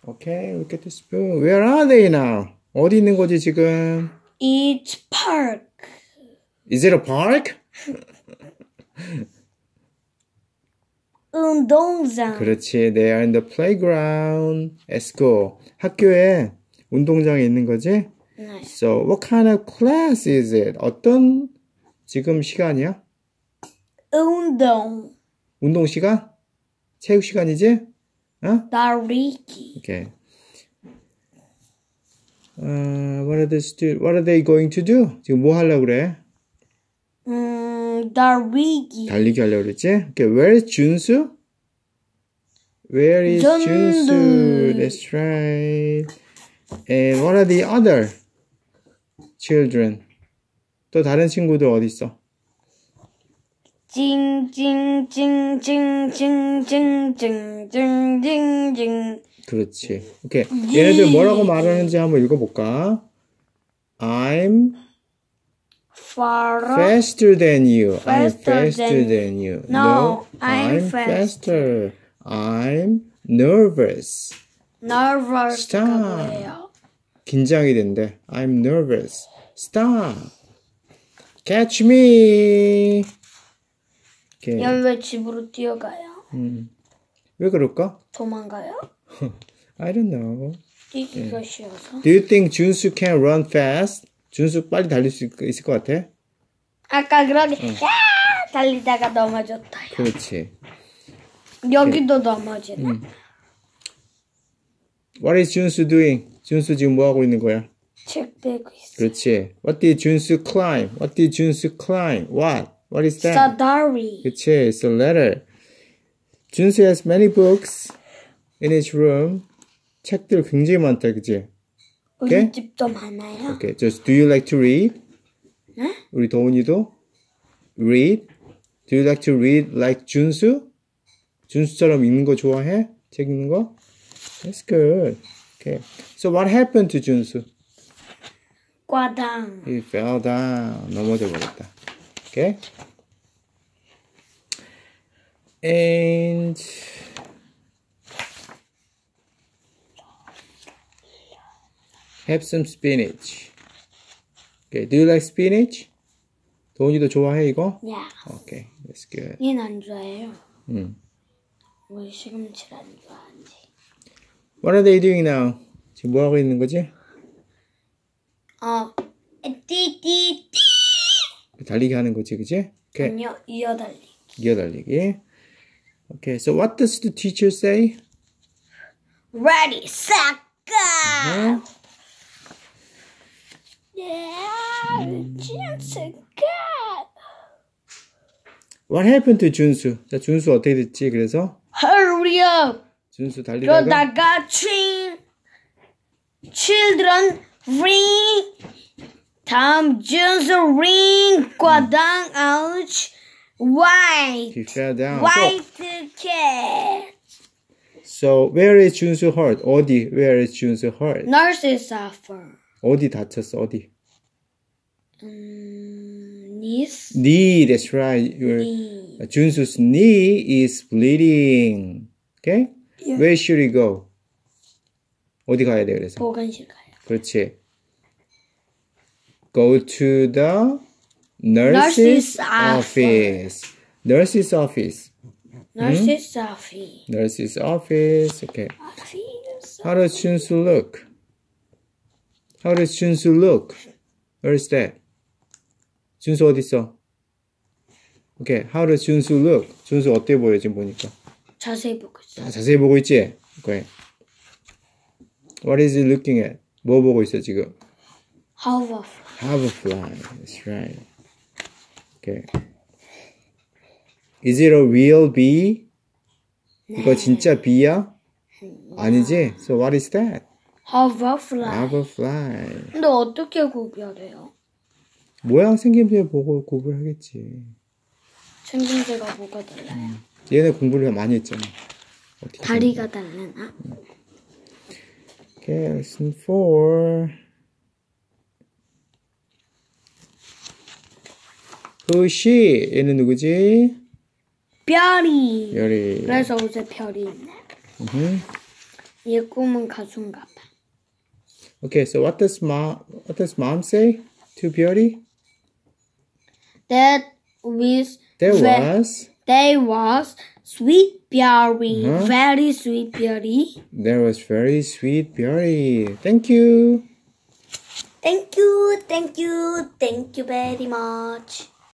Okay, look at the spoon. Where are they now? 어디 있는 거지 지금? It's park. Is it a park? 운동장. 그렇지. They are in the playground at school. 학교에 운동장에 있는 거지? 네. So, what kind of class is it? 어떤 지금 시간이야? 운동 시간? 체육 시간이지? 어? 달리기. Okay. What are they going to do? 지금 뭐 하려고 그래? 달리기. 달리기 하려고 그랬지? Okay, where is 준수? Where is 준수? That's right. And what are the other children? 또 다른 친구들 어디 있어? 징징징징징징징징징징. 그렇지. 오케이. 얘네들 뭐라고 말하는지 한번 읽어볼까? I'm faster than you. I'm faster than you. No, I'm faster. I'm nervous. Nervous. Stop. 긴장이 된대. I'm nervous. Stop. Catch me. 오케이. 왜 집으로 뛰어가요? 왜 그럴까? 도망가요? I don't know. 뛰기가 쉬워서. Do you think 준수 can run fast? 준수 빨리 달릴 수 있을 것 같아? 아까 그렇게 달리다가 넘어졌다. 그렇지. 여기도 넘어지네. What is 준수 doing? 준수 지금 뭐 하고 있는 거야? 책 들고 있어. 그렇지. What did 준수 climb? What did 준수 climb? What? What is that? It's a diary. 그렇지. It's a letter. 준수 has many books in his room. 책들 굉장히 많다, 그치? 우리 집도 많아요. Okay. Just do you like to read? 네? 우리 도훈이도 read. Do you like to read like 준수? 준수처럼 읽는 거 좋아해? 책 읽는 거? That's good. Okay. So what happened to 준수? 과당. He fell down. 넘어져 버렸다. Okay. And have some spinach. Okay. Do you like spinach? 도훈이도 좋아해 이거? Yeah. Okay. That's good. 얘는 안 좋아해요. 왜 시금치를 안 좋아하는지. What are they doing now? 지금 뭐 하고 있는 거지? 띠띠띠. 달리기 하는 거지, 그치? Okay. 아니요, 이어달리기. 이어달리기. Okay. So what does the teacher say? Ready, set, go. Yeah, just go. What happened to 준수? 자, 준수 어떻게 됐지? 그래서 Hurry up. 준수 달리다가 그러다가 children ring. 다음 준수 ring. 과당 ouch. White. he fell down. White cat. So where is 준수 hurt? 어디? Where is 준수 hurt? Nurse suffer. 어디 다쳤어? 어디? Knees. Knee. That's right. Knee. 준수's knee is bleeding. Okay? Yeah. Where should he go? 어디 가야 돼? 그래서. 보건실 가요. 그렇지. Go to the nurse's office. Nurse's office. Nurse's office. Nurse's office. Okay. Office. How does 준수 look? How does 준수 look? Where is that? 준수 어디 있어? Okay. How does 준수 look? 준수 어때 보여 지금 보니까? 자세히 보고 있어. 자세히 보고 있지? Okay. What is he looking at? 뭐 보고 있어 지금? Hoverfly. That's right. Okay. Is it a real bee? 이거 진짜 비야? 아니지? So what is that? Hoverfly. Hoverfly. 근데 어떻게 구별해요? 모양 생김새 보고 구분하겠지. 생김새가 뭐가 달라요? 얘네 공부를 많이 했잖아. 다리가 다르나? Okay, lesson 4. Who is she? 얘는 누구지? 별이. 별이. 그래서 옷에 별이 있네. 얘 꿈은 가수인가 봐. Okay, so what does mom say to Beauty? There was sweet Beauty, very sweet Beauty. There was very sweet Beauty. Thank you. Thank you very much.